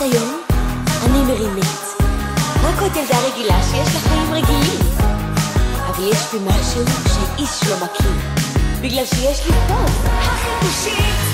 היום? אני מרינית. רק עוד ילדה רגילה שיש לה חיים רגילים. אבל יש בי משהו שאיש לא מכיר, בגלל שיש לי פה החיפושית.